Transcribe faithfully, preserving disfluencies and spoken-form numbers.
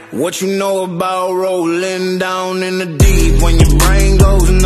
What you know about rolling down in the deep when your brain goes numb?